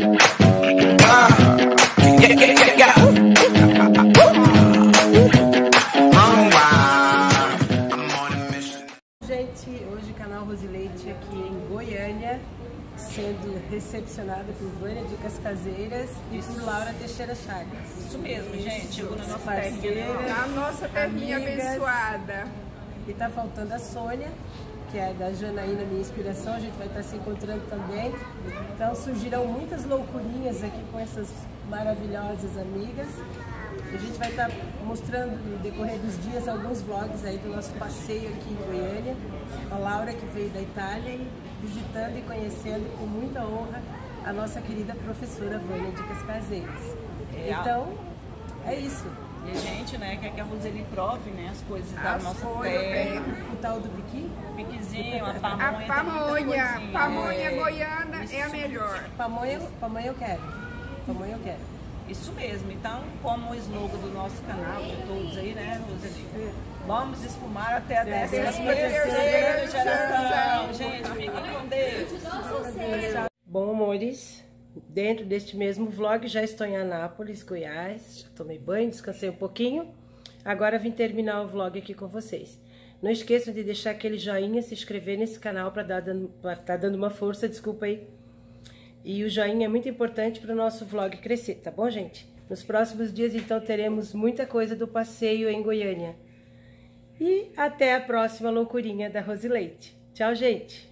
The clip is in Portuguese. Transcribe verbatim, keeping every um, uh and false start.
Gente, hoje canal Rosileite aqui em Goiânia, sendo recepcionada por Vânia Dicas Caseiras e Isso. por Laura Teixeira Chagas. Isso mesmo, gente. Chegou na nossa Parceira, terrinha, né? A nossa terrinha amigas. abençoada. E tá faltando a Sônia, que é da Janaína, minha inspiração. A gente vai estar se encontrando também. Então surgirão muitas loucurinhas aqui com essas maravilhosas amigas. A gente vai estar mostrando no decorrer dos dias alguns vlogs aí do nosso passeio aqui em Goiânia. A Laura, que veio da Itália, e visitando e conhecendo com muita honra a nossa querida professora Vânia Dicas Caseiras. É, Então, é isso. E a gente, né, quer que a Roseli prove, né, as coisas da As nossa coisas, terra. O tal do piqui? Piquezinho, a A pamonha. tem muita pamonha, coisinha. pamonha É, goiana isso, é a melhor. Pamonha, pamonha eu quero. Pamonha eu quero. Isso mesmo. Então, como o slogan do nosso canal, de todos aí, né, Roseli? Vamos espumar até a décima Décima terceira terceira geração. geração. Gente, fiquem com Deus. Bom, amores, dentro deste mesmo vlog já estou em Anápolis, Goiás. Já tomei banho, descansei um pouquinho. Agora vim terminar o vlog aqui com vocês. Não esqueçam de deixar aquele joinha, se inscrever nesse canal para dar para tá dando uma força, desculpa aí. E o joinha é muito importante para o nosso vlog crescer, tá bom, gente? Nos próximos dias, então, teremos muita coisa do passeio em Goiânia. E até a próxima loucurinha da Rosileite. Tchau, gente!